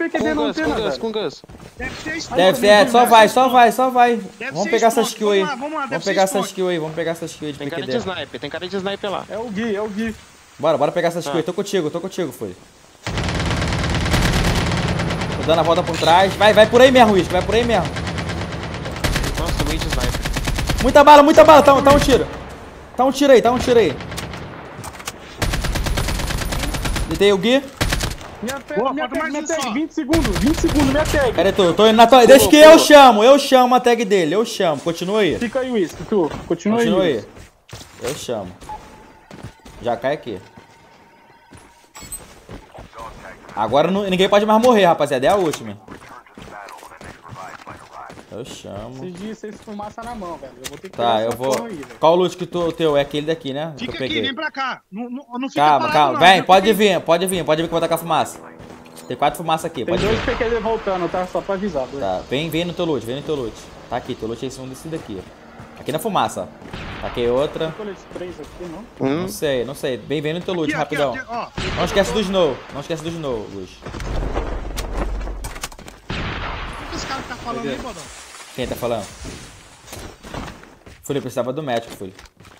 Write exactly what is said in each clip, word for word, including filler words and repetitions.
P Q D não Gus, tem, com né, Gus, velho? com Gus. Deve ser spawn. Deve ser, é, só vai, só vai, só vai. Deve Vamos ser pegar essa spawn. skill aí. Vamos lá, vamos lá, deve Vamos ser pegar essa spawn. skill aí, vamos pegar essa skill aí de Tem cara de P Q D. sniper, tem cara de sniper lá. É o Gui, é o Gui. Bora, bora pegar essa skill aí. Tô contigo, tô contigo, foi. Tô dando a volta por trás. Vai, vai por aí mesmo, Whisky, vai por aí mesmo. Nossa, o de sniper. Muita bala, muita bala, tá, tá um tiro. Tá um tiro aí, tá um tiro aí. Deitei o Gui. Minha tag, Boa, minha falta tag, mais minha um tag, só. vinte segundos, vinte segundos, minha tag. Pera aí, tô, tô indo na tua. Deixa que eu chamo, eu chamo a tag dele, eu chamo. Continua aí. Fica aí, Whisky, tu. Continua, Continua aí. aí. Eu chamo. Já cai aqui. Agora não, ninguém pode mais morrer, rapaziada. É a última. Eu chamo. Esses dias vocês fumaça na mão, velho. Eu vou ter que Tá, pegar eu essa vou. porra aí, velho. Qual o loot que tu, o teu? É aquele daqui, né? Que Fica eu aqui, peguei. vem pra cá. Não, não, não fica Calma, parado, calma. não. Vem, Já pode fica aí. vir, pode vir, pode vir que eu vou tacar fumaça. Tem quatro fumaças aqui, Tem pode dois vir. P Q D voltando, tá? Só pra avisar. Dois. Tá, vem, vem no teu loot, vem no teu loot. Tá aqui, teu loot é esse um desse daqui. Aqui na fumaça, ó. Taquei outra. Colete três aqui, não? Hum. Não sei, não sei. Vem, vem no teu loot, Aqui, aqui, rapidão. aqui, ó. Não esquece do Snow, não esquece do Snow, Luz. O que esse cara tá falando aí, Bodão? Quem tá falando? Fúria, precisava do médico, Fúria.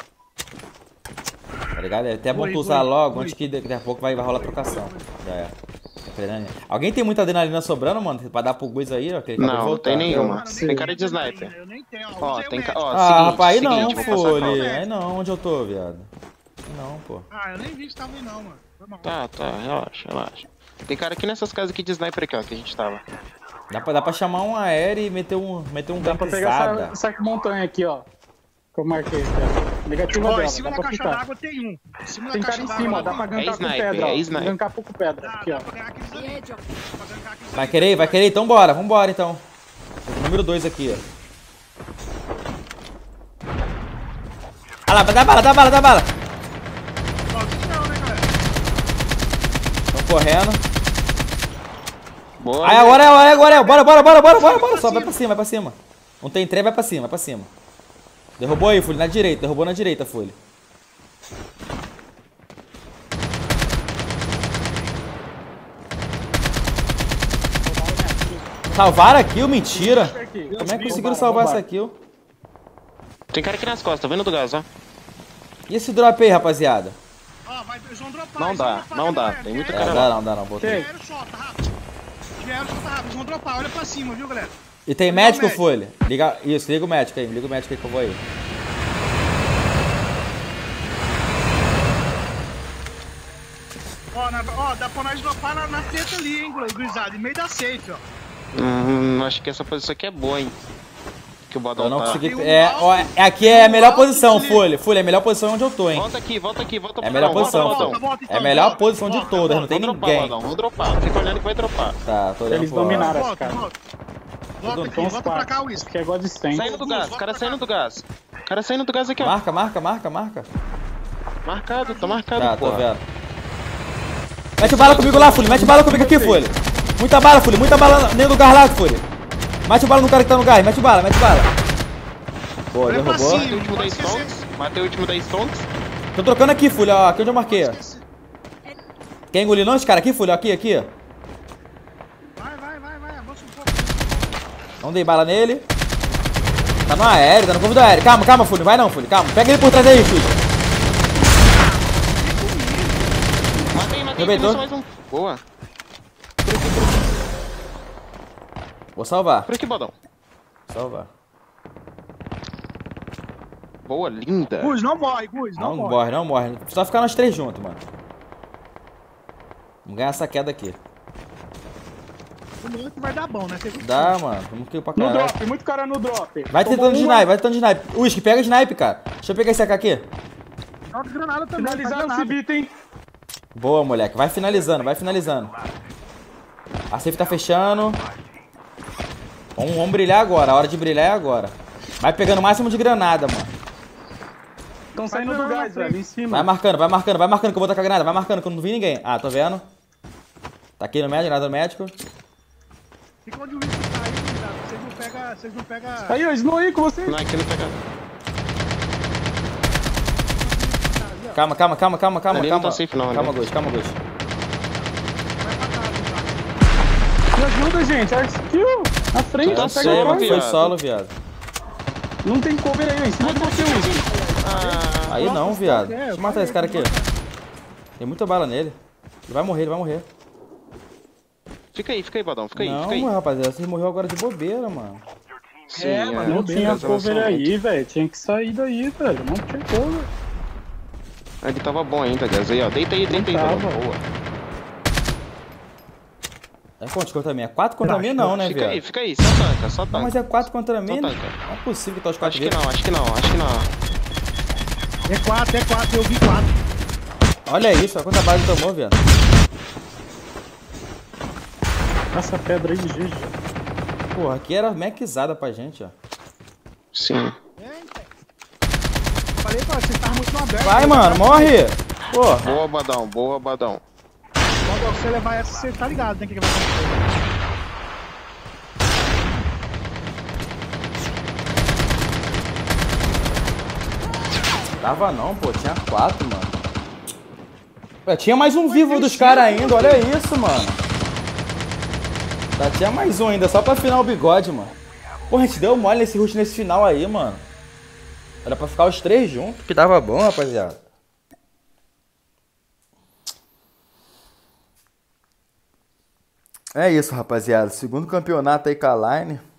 Tá ligado? É até bom Foi, tu usar foi, logo, foi. antes que daqui a pouco vai, vai rolar trocação. Já é. Adrenalina. Alguém tem muita adrenalina sobrando, mano? Pra dar pro Gus aí, ó? Que ele acabou de Não, não voltar. tem nenhuma. Mano, Tem nem cara de sniper. Eu nem tenho, Ó, usei o tem ca... médico. Ó, Ah, seguinte, rapaz, aí não, seguinte, vou passar a Fúria. calma. Aí não, onde eu tô, viado? Aí não, pô. Ah, eu nem vi que tava aí não, mano. Foi mal. Tá, tá, relaxa, relaxa. Tem cara aqui nessas casas aqui de sniper aqui, ó, que a gente tava. Dá pra, dá pra chamar um aéreo e meter um, meter um Dá pra pegar gankezada. essa, essa montanha aqui, ó. Que eu marquei. Cara. Negativa Ó, dela, em cima dá da pra caixa ficar. d'água tem um. Em cima da Tem cara caixa em d'água cima, lá dá pra tem um. gankar É com sniper, pedra, ó. é sniper. Gankar pouco pedra. Dá, Aqui, ó. dá pra ganhar aqueles ali. Dá pra gankar aqueles Vai ali. querer, vai querer? Então bora, vambora então. Número dois aqui, ó. Ah lá, dá bala, dá bala, dá bala. Ó, aqui não, né, galera? Tão correndo. Boa. Aí agora é, agora é, agora é. Bora, bora, bora, bora, bora, bora. Só vai pra cima, vai pra cima. Não tem trem, vai pra cima, vai pra cima. Derrubou aí, Fully, na direita. Derrubou na direita, Fully. Salvaram a kill? Mentira. Como é que conseguiram salvar essa kill? Tem cara aqui nas costas, tá vendo do gás, ó? E esse drop aí, rapaziada? Ó, vai, eles vão dropar. Não eles dá, vão dropar, não dá. galera. Tem muita Se É, cara dá lá. não, dá não, botei. vier, solta rápido. Se vier, solta rápido. Eles vão dropar. Olha pra cima, viu, galera? E tem médico, Folha? Liga, isso, liga o médico aí, liga o médico aí que eu vou aí. Ó, na- ó, dá pra nós dropar na, na treta ali, hein, gurizada. Em meio da safe, ó. Hum, acho que essa posição aqui é boa, hein? Que o Bodão Eu não tá. consegui. Tem um É, alto, ó, é- aqui é a um melhor alto posição, ali. Folha. Folha, é a melhor posição onde eu tô, hein? Volta aqui, volta aqui, volta É pro a melhor Bodão, posição, volta, Folha. Bodão. volta, então, É a melhor volta, posição de volta, todas, não tem Vamos dropar, ninguém. Bodão, vamos dropar. Fica olhando que vai dropar. Tá, tô olhando Eles pro lado. dominaram. Cara, Volta, cara. volta. Volta Tudo- aqui, Então os volta pra cá, quatro. Whisky. Que é igual de cem. Saindo do gás, o cara saindo do gás. O cara saindo do gás aqui, ó. Marca, marca, marca, marca. Marcado, tá marcado, Tá, tô pô. vendo. Mete bala comigo lá, Folha. Mete bala comigo aqui, Folha. Muita bala, Folha. Muita bala dentro do gás lá, Folha. Mete bala no cara que tá no gás. Mete bala, mete bala. Boa, Olha pra derrubou. cima. Matei o último da Pode esquecer. Stonks. Matei o último da Stonks. Tô trocando aqui, Folha. Ó, aqui onde eu marquei, ó. Esqueci. Quer engolir não esse cara aqui, Folha? Aqui, aqui, ó. Vai, vai, vai, vai. Avança um pouco. Não dei bala nele. Tá no aéreo, tá no corpo do aéreo. Calma, calma, Folha. Vai não, Folha. Calma. Pega ele por trás aí, Folha. Matei, matei, Aproveitou? tem mais um. Boa. Vou salvar. Por aqui, Bodão. Salvar. Boa, linda. Gus, não morre, Gus. Não, Não morre. morre, não morre. Só ficar nós três juntos, mano. Vamos ganhar essa queda aqui. O meu que vai dar bom, né? Você viu? Dá, mano. Vamos kill pra No caralho. drop, muito cara no drop. Vai Tomou tentando de uma, snipe, vai tentando de snipe. Whisky, pega snipe, cara. Deixa eu pegar esse A K aqui. Joga granada também. Finalizar faz esse granada. beat, hein? Boa, moleque. Vai finalizando, vai finalizando. A safe tá fechando. Vamos, vamos brilhar agora. A hora de brilhar é agora. Vai pegando o máximo de granada, mano. Estão saindo do gás, velho, em cima. Vai marcando, vai marcando, vai marcando que eu vou tacar a granada. Vai marcando que eu não vi ninguém. Ah, tô vendo. Tá aqui no médico, granada no médico. Fica onde o Whisky tá aí, gurizada. Vocês não pegam. Vocês não pegam. Aí, ó, Snow aí com você. Não, aqui não pega. Calma, calma, calma, calma, calma, Ali não calma. tá safe, não, Calma, né? Ghost, calma, Ghost. Vai pra casa, ajuda, gente. Arc Skill. Na frente, Tá pega solo, a Foi coisa. viado. solo, viado. Não tem cover aí, ó, em cima de você, Whisky. Ah, Aí não, viado. é, Deixa eu matar esse cara aqui. Tem muita bala nele. Ele vai morrer, ele vai morrer. fica aí, fica aí, Badão, fica aí, fica aí. Não, rapaziada, você morreu agora de bobeira, mano. Sim, É, é, mano, Não Meu tinha Deus, cover lançamento. aí, velho. Tinha que sair daí, velho. Não tinha cover. Ah, ele tava bom ainda, Gaz. Aí, ó. Deita aí, deita aí, Não Badão. tava. Boa. É quantos contra mim? É quatro contra mim não, né, Fica aí, viado? fica aí, só tanca, só tanca. Não, mas é quatro contra mim? Só Não tanca. não é possível que tá os quatro Acho que vezes. não, acho que não, acho que não. É quatro, é quatro, eu vi quatro. Olha isso, olha quanta bala ele tomou, viado. Essa pedra aí, G G. Porra, aqui era maxizada pra gente, ó. Sim. Falei, pô, vocês estavam muito no aberto. Vai, mano, morre! Porra. Boa, Badão, boa, Badão. Quando você levar essa, você tá ligado, né? O que, que vai acontecer. Tava não, pô, tinha quatro, mano. Ué, tinha mais um vivo dos caras ainda, olha isso, mano. Já tinha mais um ainda, só pra afinar o bigode, mano. Pô, a gente deu mole nesse rush nesse final aí, mano. Era pra ficar os três juntos, que tava bom, rapaziada. É isso, rapaziada. Segundo campeonato aí com a Line.